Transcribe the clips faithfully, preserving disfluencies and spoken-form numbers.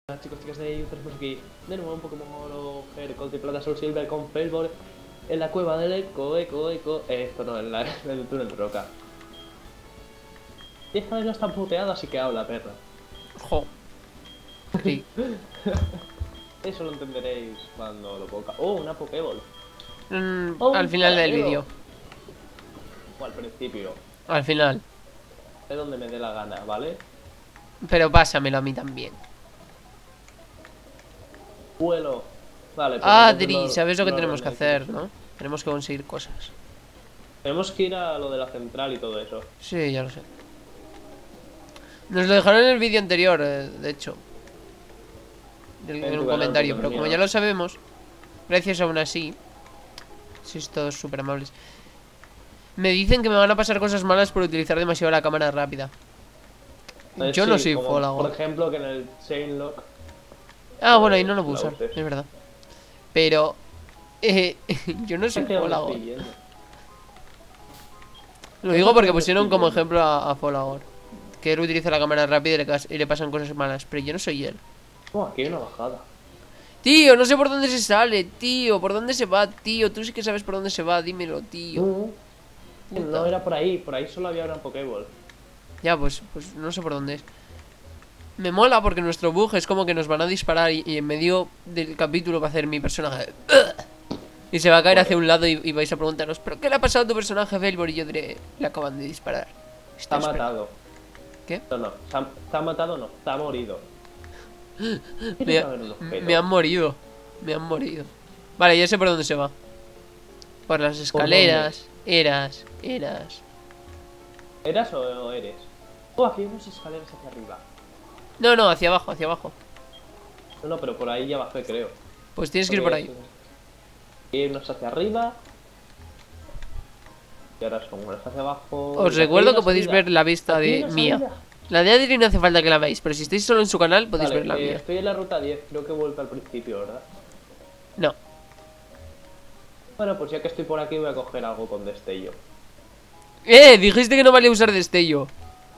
Hola chicos, chicas de YouTube, tenemos aquí de nuevo un Pokémon Oro, Hercult y Plata Soul Silver con Failbore en la cueva del Eco, Eco, Eco, eh, esto no, en, la, en el túnel de roca. Y esta vez no está puteada, así que habla, perra. Jo. Sí. Eso lo entenderéis cuando lo ponga. Oh, una Pokéball. Mm, Oh, al un final del caramelo. vídeo. O al principio, Al final. de donde me dé la gana, ¿vale? Pero pásamelo a mí también. Vuelo. Vale, pues Ah, entonces Adri, no, ¿sabes lo que no tenemos que realmente. hacer, no? Tenemos que conseguir cosas. Tenemos que ir a lo de la central y todo eso. Sí, ya lo sé. Nos lo dejaron en el vídeo anterior, eh, de hecho. En, En en tu un canal, comentario, porque pero en el como mío ya no. lo sabemos, gracias aún así. Sois todos súper amables. Me dicen que me van a pasar cosas malas por utilizar demasiado la cámara rápida. Eh, Yo no sí, soy como por Folagor. ejemplo que en el Chainlock. Ah, bueno, ahí no Pues lo puedo la usar, uses. es verdad. Pero... Eh, yo no soy Es que aún Folagor. estoy viendo. Lo No digo sé porque dónde pusieron estoy como viendo. ejemplo a, a Folagor. Que él utiliza la cámara rápida y le, cas- y le pasan cosas malas. Pero yo no soy él. Oh, aquí hay una bajada. Tío, no sé por dónde se sale, tío. ¿Por dónde se va, tío? Tú sí que sabes por dónde se va, dímelo, tío. No, no Puta. era por ahí, por ahí solo había una Pokéball. Ya, pues, pues no sé por dónde es. Me mola porque nuestro bug es como que nos van a disparar y, y en medio del capítulo va a hacer mi personaje. Y se va a caer Vale. hacia un lado y, y vais a preguntaros, ¿pero qué le ha pasado a tu personaje, Velbor? Y yo diré, le acaban de disparar. Está Está matado. ¿Qué? No, no, se ha, se ha matado, no, está morido. Tiene Me, que ha- haber un objeto. me han morido. Me han morido. Vale, ya sé por dónde se va. Por las escaleras. Eras, eras. ¿Eras o, o eres? Oh, aquí hay unas escaleras hacia arriba. No, no, hacia abajo, hacia abajo. No, no, pero por ahí ya bajé, creo. Pues tienes que ir por Porque ahí. hay unas hacia arriba. Y ahora son unas hacia abajo. Os Aquí recuerdo hay que una podéis salida. ver la vista Aquí hay de una mía. salida. La de Adri no hace falta que la veáis, pero si estáis solo en su canal podéis Vale, ver la eh, mía. estoy en la ruta diez, creo que he vuelto al principio, ¿verdad? No. Bueno, pues ya que estoy por aquí voy a coger algo con destello. ¡Eh! Dijiste que no valía usar destello.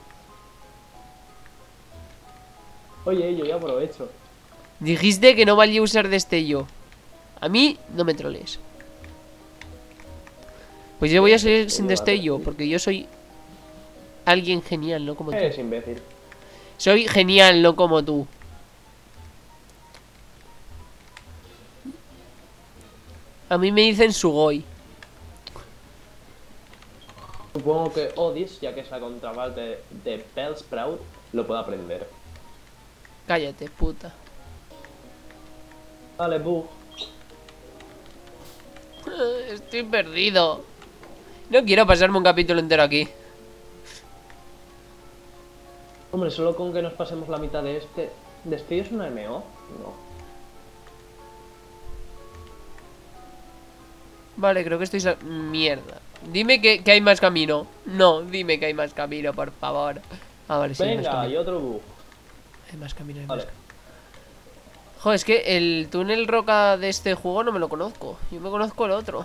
Oye, yo ya aprovecho. Dijiste que no valía usar destello. A mí no me troles. Pues yo voy a seguir sin destello, porque yo soy alguien genial, no como tú. Eres imbécil. Soy genial, no como tú. A mí me dicen Sugoi. Supongo que Odis, ya que es la contraparte de, de Bellsprout, lo puedo aprender. Cállate, puta. Vale, bug. Estoy perdido. No quiero pasarme un capítulo entero aquí. Hombre, solo con que nos pasemos la mitad de este... ¿Destello es una M O? No. Vale, creo que estoy... sa- Mierda. Dime que, que hay más camino. No, dime que hay más camino, por favor. Ah, vale, sí, hay más Venga, camino. y otro bug. Hay más camino, hay Vale. más camino. Joder, es que el túnel roca de este juego no me lo conozco. Yo me conozco el otro.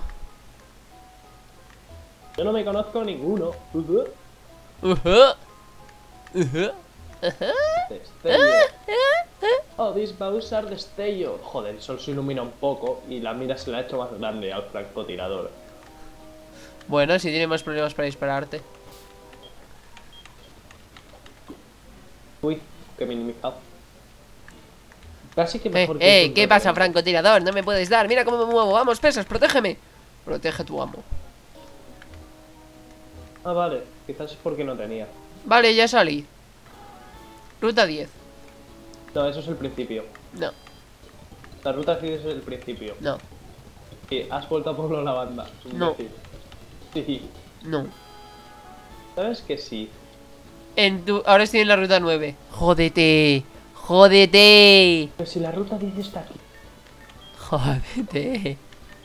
Yo no me conozco ninguno. Ujú. Ujú. Ujú. Destello. Odis va a usar destello. Joder, el sol se ilumina un poco y la mira se la ha hecho más grande al francotirador. Bueno, si tiene más problemas para dispararte. Uy, que minimizado. Casi que Eh, mejor que eh, un ¿qué pasa, referente. francotirador? No me puedes dar. Mira cómo me muevo. Vamos, pesas, protégeme. Protege a tu amo. Ah, vale. Quizás es porque no tenía. Vale, ya salí. Ruta diez. No, eso es el principio. No, La ruta diez es el principio. no, Sí, has vuelto a Pueblo Lavanda. Es un No. imbécil. Sí. no. ¿Sabes que sí? En tu... Ahora estoy en la ruta nueve. Jódete. Jódete. Pero si la ruta diez está aquí. Jódete.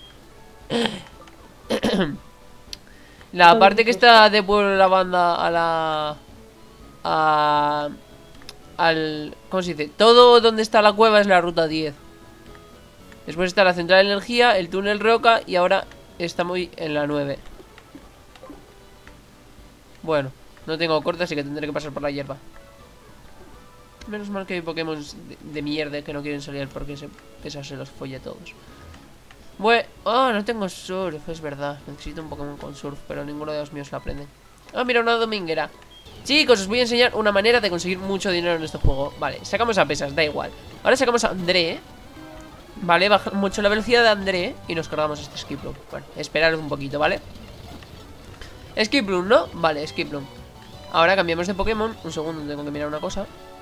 La parte que está de Pueblo de la Banda a la... A... Al... ¿Cómo se dice? Todo donde está la cueva es la ruta diez. Después está la central de energía, el túnel roca y ahora estamos en la nueve. Bueno, no tengo corte así que tendré que pasar por la hierba. Menos mal que hay Pokémon de, de mierda que no quieren salir porque se, esa se los folla a todos. Bueno, oh, no tengo surf, es verdad. Necesito un Pokémon con surf, pero ninguno de los míos lo aprende. Ah, mira, una dominguera. Chicos, os voy a enseñar una manera de conseguir mucho dinero en este juego. Vale, sacamos a pesas, da igual. Ahora sacamos a André. Vale, baja mucho la velocidad de André y nos cargamos este Skiploom. Bueno, esperad un poquito, ¿vale? Skiploom, ¿no? Vale, Skiploom. Ahora cambiamos de Pokémon. Un segundo, tengo que mirar una cosa.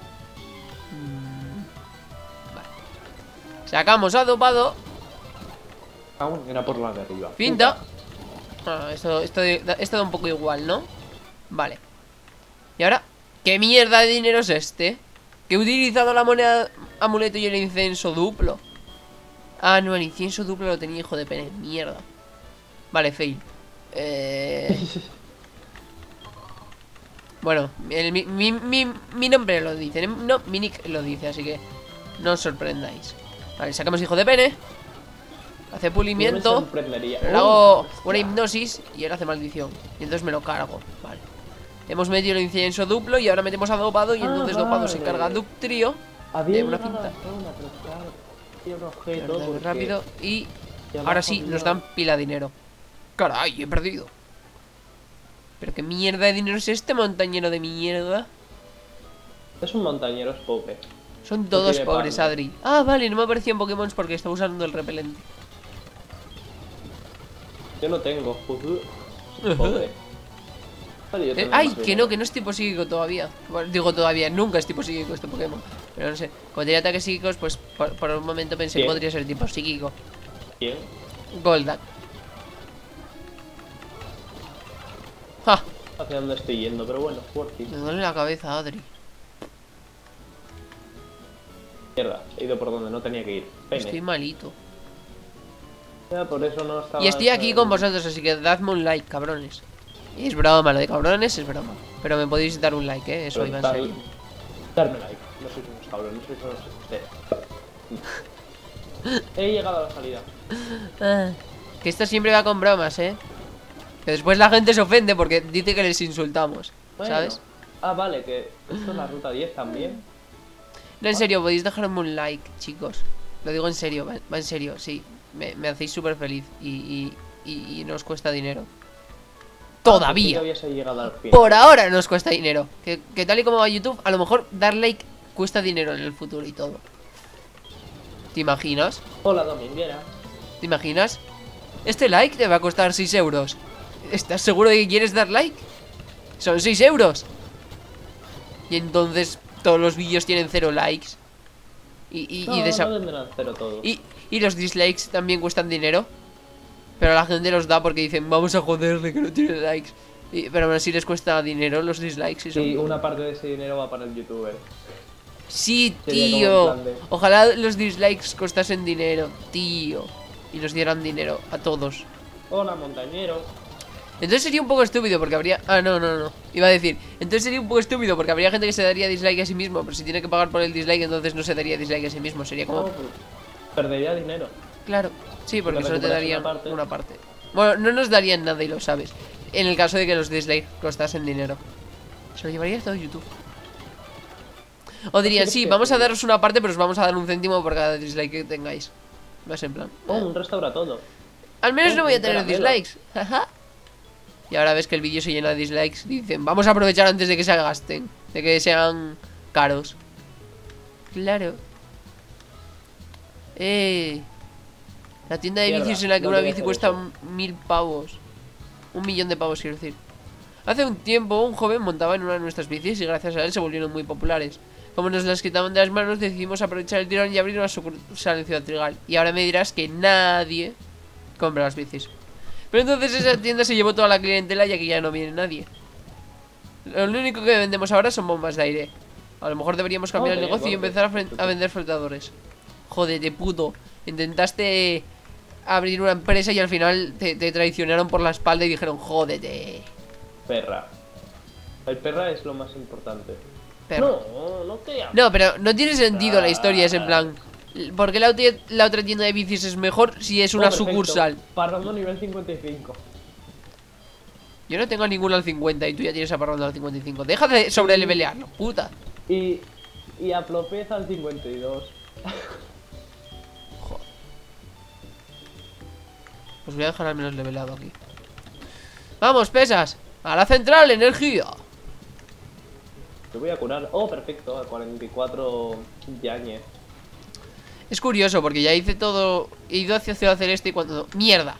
Vale. Sacamos a Dopado. Aún era por la de arriba. Pinta. Ah, esto, esto, esto da un poco igual, ¿no? Vale. Y ahora, ¿qué mierda de dinero es este? Que he utilizado la moneda amuleto y el incienso duplo. Ah, no, el incienso duplo lo tenía, hijo de pene. Mierda. Vale, fail. Eh... Bueno, el, mi, mi, mi, mi nombre lo dice. No, mi nick lo dice, así que no os sorprendáis. Vale, sacamos hijo de pene. Hace pulimiento. Le hago una hipnosis y él hace maldición. Y entonces me lo cargo. Vale. Hemos metido el incienso duplo y ahora metemos a Dopado. Y ah, entonces vale. Dopado se carga Ductrio de una cinta. Muy rápido. Y ahora sí, nos dan pila de dinero. Caray, he perdido. Pero qué mierda de dinero es este montañero de mierda. Es un montañero, es pobre. Son todos pobres, Adri. Ah, vale, no me aparecían Pokémon porque está usando el repelente. Yo no tengo. Pobre. Eh, ay, que no, que no es tipo psíquico todavía. Bueno, digo todavía, nunca es tipo psíquico este Pokémon. Pero no sé, como tenía ataques psíquicos, pues por, por un momento pensé ¿Quién? que podría ser tipo psíquico. ¿Quién? Goldak. ¡Ja! Hacia dónde estoy yendo, pero bueno, fuerte. Me duele la cabeza, Adri. Mierda, he ido por donde no tenía que ir. Pene. Estoy malito. Ya, por eso no estaba. Y estoy aquí con vosotros, así que dadme un like, cabrones. Y es broma, lo de cabrones es broma. Pero me podéis dar un like, eh, eso Pero iba en dar- serio. Darme like. No sois unos cabrones, sois unos. He llegado a la salida. Ah, que esto siempre va con bromas, eh. Que después la gente se ofende porque dice que les insultamos, Bueno. ¿sabes? Ah, vale, que esto es la ruta diez también. No, en serio, podéis dejarme un like, chicos. Lo digo en serio, va, va en serio, sí. Me, me hacéis súper feliz y, y, y, y no os cuesta dinero. Todavía. Todavía se ha llegado al fin. Por ahora no os cuesta dinero. Que, que tal y como va YouTube, a lo mejor dar like cuesta dinero en el futuro y todo. ¿Te imaginas? Hola, dominguera. ¿Te imaginas? Este like te va a costar seis euros. ¿Estás seguro de que quieres dar like? Son seis euros. Y entonces todos los vídeos tienen cero likes. Y, y, No, y, desa- no tendrán cero todo. y, y los dislikes también cuestan dinero. Pero la gente los da porque dicen, vamos a joderle que no tiene likes. Y, pero aún así les cuesta dinero los dislikes. Y son... Sí, una parte de ese dinero va para el youtuber. Sí, Sería como tío. en plan de- Ojalá los dislikes costasen dinero, tío. Y nos dieran dinero a todos. Hola, montañero. Entonces sería un poco estúpido porque habría... Ah, no, no, no. Iba a decir, entonces sería un poco estúpido porque habría gente que se daría dislike a sí mismo. Pero si tiene que pagar por el dislike, entonces no se daría dislike a sí mismo. Sería como... Oh, pues, perdería dinero. Claro, sí, porque Pero solo te recuperas darían una parte. una parte. Bueno, no nos darían nada y lo sabes. En el caso de que los dislikes costasen dinero. Se lo llevaría todo YouTube. O dirían, sí, vamos a daros una parte, pero os vamos a dar un céntimo por cada dislike que tengáis. Más en plan. Oh, eh. un restaura todo. Al menos oh, no voy a un tener caramelo. dislikes. Ajá. Y ahora ves que el vídeo se llena de dislikes. Dicen, vamos a aprovechar antes de que se gasten. De que sean caros. Claro. Eh. La tienda de Mierda, vicios en la que no una voy a bici hacer cuesta eso. un- mil pavos. Un millón de pavos, quiero decir. Hace un tiempo un joven montaba en una de nuestras bicis y gracias a él se volvieron muy populares. Como nos las quitaban de las manos, decidimos aprovechar el tirón y abrir una sucursal en Ciudad Trigal. Y ahora me dirás que nadie compra las bicis. Pero entonces esa tienda se llevó toda la clientela ya que ya no viene nadie. Lo único que vendemos ahora son bombas de aire. A lo mejor deberíamos cambiar Oh, el negocio y bombas. empezar a, fren- a vender flotadores. Jódete, puto. Intentaste abrir una empresa y al final te, te traicionaron por la espalda y dijeron, jódete. Perra. El perra es lo más importante. Perro. No, no te amo. No, pero no tiene sentido la historia, es en plan... ¿Por qué la, otra- la otra tienda de bicis es mejor si es una Oh, perfecto. sucursal? Parrando nivel cincuenta y cinco. Yo no tengo ninguna al cincuenta y tú ya tienes a Parranda al cincuenta y cinco. Deja de sobrelevelearlo, puta. Y Y a Plopez al cincuenta y dos. Joder. Pues voy a dejar al menos levelado aquí. Vamos, pesas. A la central, energía. Te voy a curar. Oh, perfecto. A cuarenta y cuatro Yañez. Es curioso porque ya hice todo. He ido hacia Ciudad Celeste y cuando... ¡Mierda!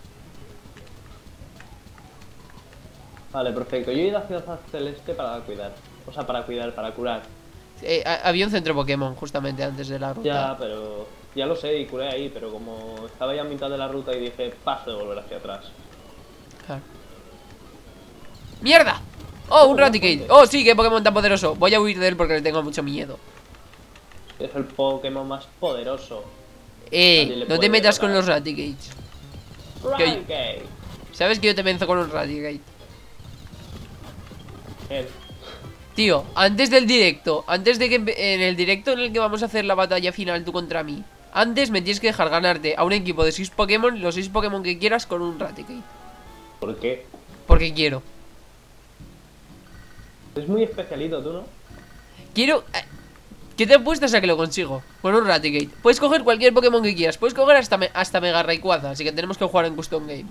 Vale, perfecto. Yo he ido a Ciudad Celeste para cuidar. O sea, para cuidar, para curar. Eh, había un centro Pokémon justamente antes de la ruta. Ya, pero... Ya lo sé y curé ahí, pero como estaba ya a mitad de la ruta y dije, paso de volver hacia atrás. Claro. ¡Mierda! ¡Oh, un Raticate! ¡Oh, sí, qué Pokémon tan poderoso! Voy a huir de él porque le tengo mucho miedo. Es el Pokémon más poderoso. Eh, no te metas con los Raticates. Raticate. ¿Sabes que yo te venzo con un Raticate? Él. Tío, antes del directo, antes de que en el directo en el que vamos a hacer la batalla final tú contra mí, antes me tienes que dejar ganarte a un equipo de seis Pokémon, los seis Pokémon que quieras con un Raticate. ¿Por qué? Porque quiero. Es muy especialito, tú, ¿no? Quiero... ¿Qué te apuestas a que lo consigo? Con un Raticate. Puedes coger cualquier Pokémon que quieras. Puedes coger hasta, me hasta Mega Rayquaza. Así que tenemos que jugar en Custom Game.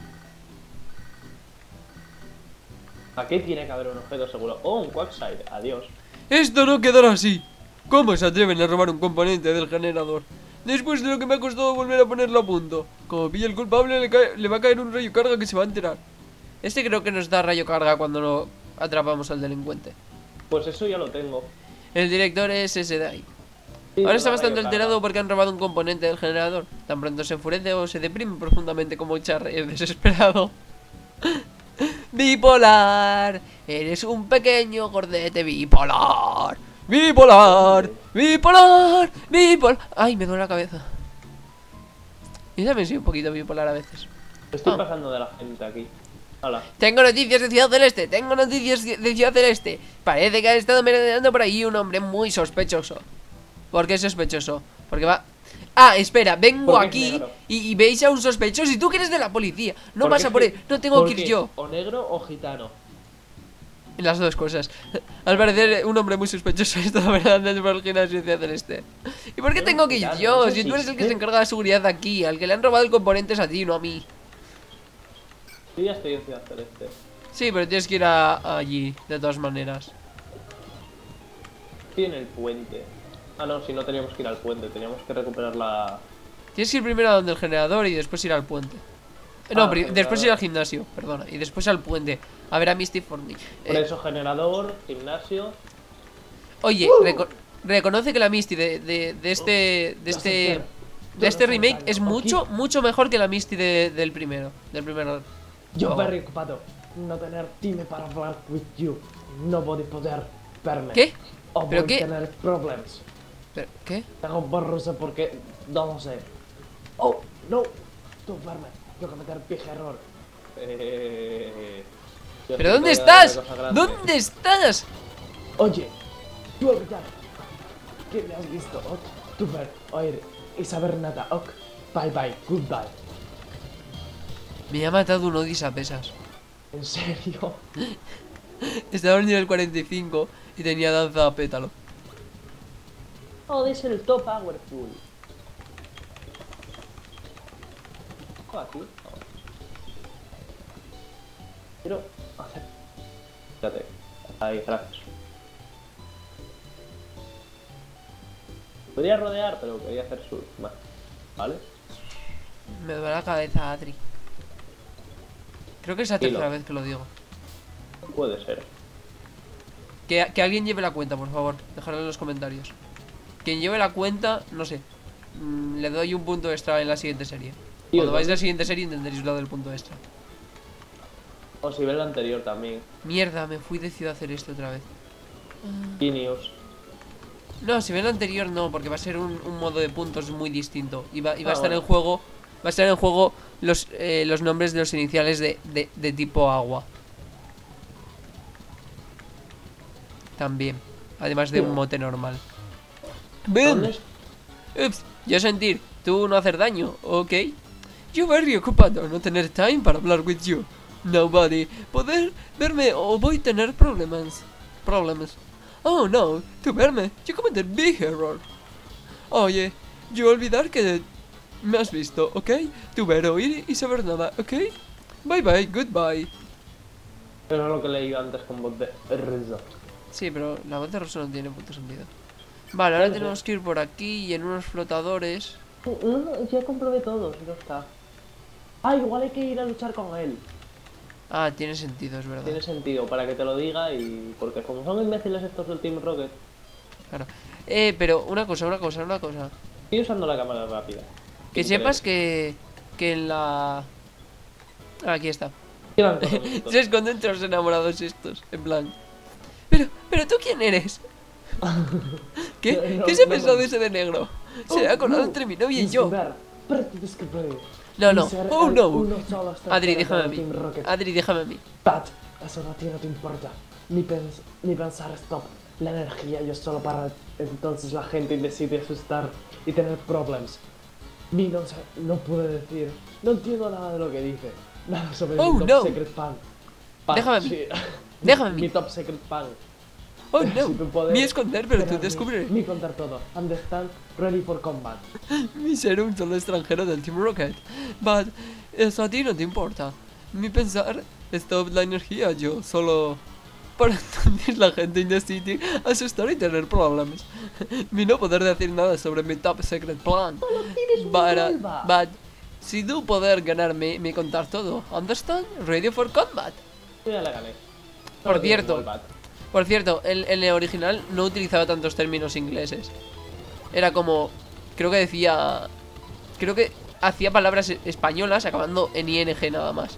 Aquí tiene que haber un objeto seguro. Oh, un Quagsire. Adiós. Esto no quedará así. ¿Cómo se atreven a robar un componente del generador? Después de lo que me ha costado volver a ponerlo a punto. Como pilla el culpable, le, cae, le va a caer un rayo carga que se va a enterar. Este creo que nos da rayo carga cuando lo atrapamos al delincuente. Pues eso ya lo tengo. El director es ese de ahí. Sí, Ahora está rayo bastante carga. alterado porque han robado un componente del generador. Tan pronto se enfurece o se deprime profundamente como Charry, desesperado. Bipolar, eres un pequeño gordete bipolar. Bipolar, bipolar, bipolar. Ay, me duele la cabeza. Yo también soy un poquito bipolar a veces. Estoy Ah. pasando de la gente aquí. Hola. Tengo noticias de Ciudad Celeste, tengo noticias de Ciudad Celeste. Parece que ha estado merodeando por ahí un hombre muy sospechoso. ¿Por qué sospechoso? Porque va... Ah, espera, vengo Porque es aquí negro. y, y veis a un sospechoso y tú que eres de la policía. No ¿Por vas qué a por es él, no tengo que ir ¿por qué? yo. O negro o gitano. Las dos cosas. Al parecer, un hombre muy sospechoso está andando por el gimnasio de Ciudad Celeste. ¿Y por qué Pero tengo que ir claro, yo? eso Si tú eres el que existe. se encarga de seguridad aquí, al que le han robado el componente es a ti, no a mí. Yo ya estoy en Ciudad Celeste. Sí, pero tienes que ir a, allí, de todas maneras. Estoy en el puente. Ah, no, si no teníamos que ir al puente, teníamos que recuperar la... Tienes que ir primero a donde el generador y después ir al puente. No, Ah, pri- generador. después ir al gimnasio, perdona. Y después al puente. A ver a Misty Forney. Por Eh, eso, generador, gimnasio... oye, reco- reconoce que la Misty de, de, de este. De este. De este remake es mucho, mucho mejor que la Misty de- del primero. Del primero. Yo Oh. very ocupado. No tener time para hablar with you. No voy a poder verme. ¿Qué? O ¿Pero voy a qué? tener problemas. ¿Pero qué? Tengo borroso porque... No lo sé. Oh, no. Tú verme. Yo cometer pije error. Eh... yo ¿Pero sé dónde que voy a dar estás? una cosa grande. ¿Dónde estás? Oye, tú olvidar que me has visto, ok. Tú ver, oír y saber nada, ok. Bye bye, goodbye. Me ha matado un Odis a pesas. ¿En serio? Estaba en nivel cuarenta y cinco y tenía danza a pétalo. Oh, es el top powerful. Oh, aquí. Oh. Quiero hacer... Fíjate. Ahí, gracias. Podría rodear, pero quería hacer surf más. ¿Vale? Me duele la cabeza, Adri. Creo que es la Dilo. tercera vez que lo digo. Puede ser. Que, que alguien lleve la cuenta, por favor. Dejadlo en los comentarios. Quien lleve la cuenta, no sé. mm, Le doy un punto extra en la siguiente serie. Tío, Cuando vais a ¿dónde? la siguiente serie entenderéis lo del punto extra. O si ves la anterior también. Mierda, me fui de Ciudad Celeste otra vez. Genius. No, si ven la anterior no, porque va a ser un, un modo de puntos muy distinto. Y va, y va Ah, a estar bueno. en juego. Va a estar en juego los, eh, los nombres de los iniciales de, de, de tipo agua. También. Además de un mote normal. ¡Ven! ¿Dónde es? Ups, yo sentir, tú no hacer daño, ok. Yo very ocupado, no tener time para hablar with you. Nobody, poder verme o voy a tener problemas. Problemas. Oh no, tú verme, yo cometí big error. Oye, yo olvidar que me has visto, ¿ok? Tú ver, oír y saber nada, ¿ok? Bye bye, goodbye. Eso es lo que leí antes con voz de risa. Sí, pero la voz de Rosa no tiene puto sentido. Vale, ahora tenemos que ir por aquí y en unos flotadores. No, no, ya comprobé todo, no está. Ah, igual hay que ir a luchar con él. Ah, tiene sentido, es verdad. Tiene sentido, para que te lo diga y... Porque como son imbéciles estos del Team Rocket... Claro. Eh, pero una cosa, una cosa, una cosa. Estoy usando la cámara rápida. Que sepas que... Que en la... Ah, aquí está. Quedan cuatro minutos. Se esconden entre los enamorados estos, en plan. Pero, pero tú quién eres? ¿Qué? No, no, ¿Qué se ha no, pensado no. de ese de negro? Se ha colado entre mi novia y yo. No, no. Oh, no. Adri, déjame a mí. Adri, déjame a mí. Pat, eso no, a ti no te importa. Ni, pens ni pensar stop. La energía yo solo para entonces la gente decide asustar y tener problemas. Mi no, no puede decir. No entiendo nada de lo que dice. Nada sobre Oh, mi top no. secret pan. Pan, Déjame a mí. sí. Déjame a mí. Mi top secret pan. Oh, Si no. tu poder Mi esconder, pero tú tenerme, descubriré. Mi contar todo. Understand? Ready for combat. Mi ser un solo extranjero del Team Rocket. But, eso a ti no te importa. Mi pensar, stop la energía, yo solo... Para entonces la gente in the city asustar y tener problemas. Mi no poder decir nada sobre mi top secret plan. Para, but, si tú poder ganarme, me contar todo. Understand? Ready for combat. Yo ya la gané. Por Solo tienes cierto, Wallbat. Por cierto, el, el original no utilizaba tantos términos ingleses. Era como... Creo que decía... Creo que hacía palabras españolas acabando en ing nada más.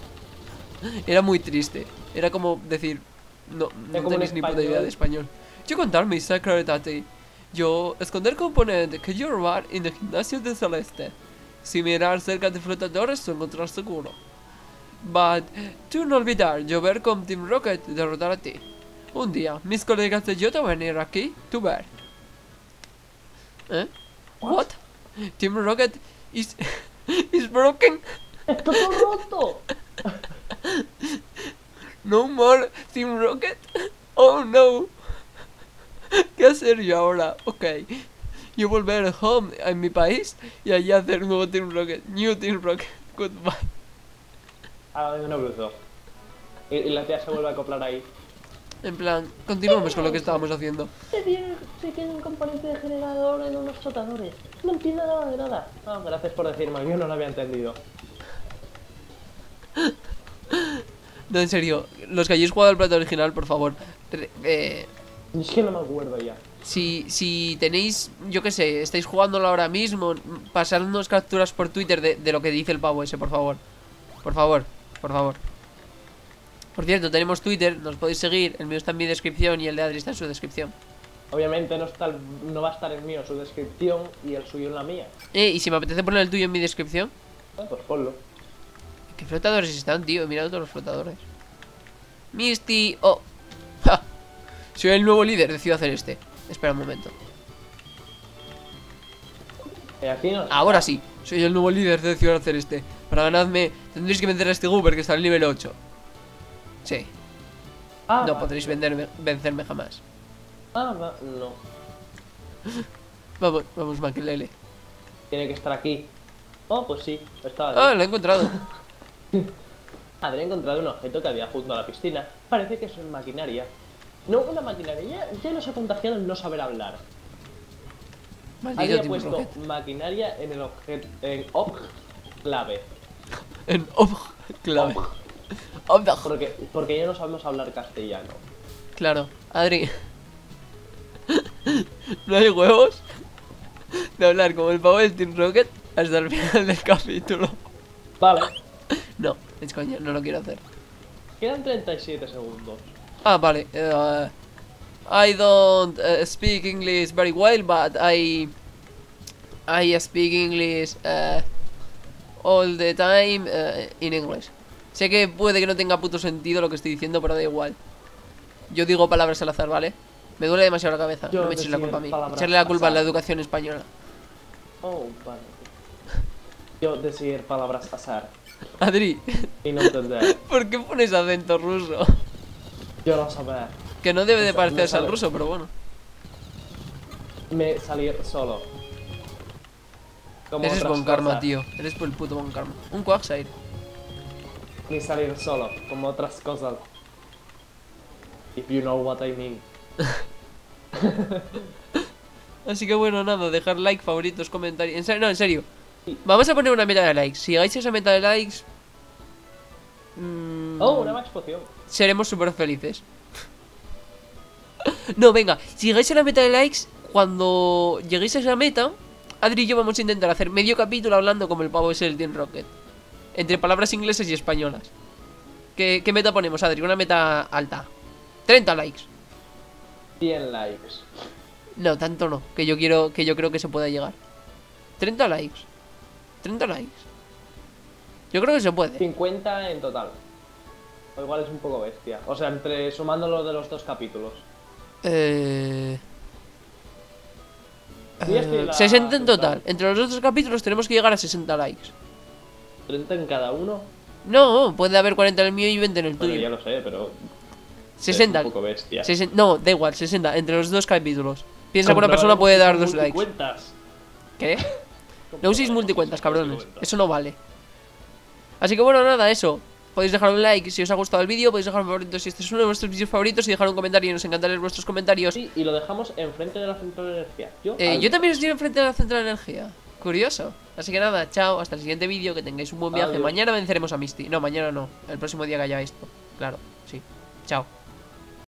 Era muy triste. Era como decir... No, no como tenéis en ni puta español. idea de español. Yo contar mi secret a ti. Yo esconder componente que yo robar en el gimnasio de Celeste. Si mirar cerca de flotadores, encontrar seguro. But, tú no olvidar, yo ver con Team Rocket derrotar a ti. Un día, mis colegas de yo te van a venir aquí, tú ver. ¿Eh? What? Team Rocket is... is broken. ¡Está todo roto! No more Team Rocket. Oh no. ¿Qué hacer yo ahora? Ok. Yo volver home a mi país y allí hacer un nuevo Team Rocket. New Team Rocket. Goodbye. Ahora de una bruto. Y, y la tía se vuelve a acoplar ahí. En plan, continuamos con lo que estábamos haciendo. Se tiene, se tiene un componente de generador en unos flotadores. No entiendo nada de nada. Ah, gracias por decirme, yo no lo había entendido. No, en serio, los que hayáis jugado al plato original, por favor. re- Eh, Es que no me acuerdo ya. si, si tenéis, yo qué sé, estáis jugándolo ahora mismo, pasarnos capturas por Twitter de, de lo que dice el pavo ese, por favor. Por favor, por favor. Por cierto, tenemos Twitter, nos podéis seguir, el mío está en mi descripción y el de Adri está en su descripción. Obviamente no, está, el- no va a estar el mío en su descripción y el suyo en la mía. Eh, y si me apetece poner el tuyo en mi descripción. Ah, pues ponlo. ¿Qué flotadores están, tío? Mira todos los flotadores. Misty, oh. Ja. Soy el nuevo líder, decido hacer este. Espera un momento. Eh, aquí no. Ahora sí, soy el nuevo líder, decido hacer este. Para ganarme, tendréis que vencer a este Goober que está al nivel ocho. Sí, Ah, no vale. podréis venderme- vencerme jamás. Ah, va- no. Vamos, vamos, Maquilele. Tiene que estar aquí. Oh, pues sí, estaba Ah, ahí. lo he encontrado. Habría encontrado un objeto que había junto a la piscina. Parece que es una maquinaria. No una maquinaria, ya, ya nos ha contagiado el no saber hablar. Maldito Había Team puesto Rocket. maquinaria en el objeto. En ob clave. En ob clave. Ob Porque, porque ya no sabemos hablar castellano. Claro, Adri. No hay huevos de hablar como el pavo del Team Rocket hasta el final del capítulo. Vale, No, es coño, no lo quiero hacer. quedan treinta y siete segundos. Ah, vale. eh, I don't eh, speak English very well, but I I speak English eh, all the time eh, in English. Sé que puede que no tenga puto sentido lo que estoy diciendo, pero da igual. Yo digo palabras al azar, ¿vale? Me duele demasiado la cabeza. Yo No me eches la decir culpa a mí. palabras Echarle la culpa a al la azar. educación española. Oh, vale. Yo decir palabras azar Adri, y no entender. ¿por qué pones acento ruso? Yo no saber. Que no debe de O sea, parecerse me al sale- ruso, pero bueno. Me salir solo. Como Ese es otras buen karma, cosas. tío. Eres por el puto buen karma. Un Quagsire. Ni salir solo, como otras cosas. If you know what I mean. Así que bueno, nada, dejar like, favoritos, comentarios. En serio, no, en serio. Vamos a poner una meta de likes. Si llegáis a esa meta de likes, mmm, Oh, una max poción. seremos súper felices. No, venga, si llegáis a la meta de likes, cuando lleguéis a esa meta, Adri y yo vamos a intentar hacer medio capítulo hablando como el pavo ese del Team Rocket, entre palabras inglesas y españolas. ¿Qué, qué meta ponemos, Adri? Una meta alta. treinta likes. cien likes. No, tanto no, que yo quiero, que yo creo que se pueda llegar. treinta likes. treinta likes. Yo creo que se puede. cincuenta en total. O igual es un poco bestia. O sea, entre sumando lo de los dos capítulos. Eh... Sí, es que eh, la- sesenta en total. Entre los otros capítulos tenemos que llegar a sesenta likes. treinta en cada uno. No, puede haber cuarenta en el mío y veinte en el Bueno, tuyo. ya lo sé, pero sesenta. es un poco bestia. sesen- No, da igual, sesenta. Entre los dos capítulos. Piensa que una Comprobaremos persona puede si dar son dos likes. multicuentas. ¿Qué? No Comprobaremos uséis si multicuentas, son cabrones. multicuentas. Eso no vale. Así que bueno, nada, eso. Podéis dejar un like si os ha gustado el vídeo. Podéis dejar un favorito si este es uno de vuestros vídeos favoritos. Y dejar un comentario. Nos encantan leer vuestros comentarios. Sí, y lo dejamos enfrente de la central de energía. Yo, Eh, al- yo también estoy enfrente de la central de energía. Curioso. Así que nada, chao. Hasta el siguiente vídeo. Que tengáis un buen viaje. Adiós. Mañana venceremos a Misty. No, mañana no. El próximo día que haya esto. Claro, sí. Chao.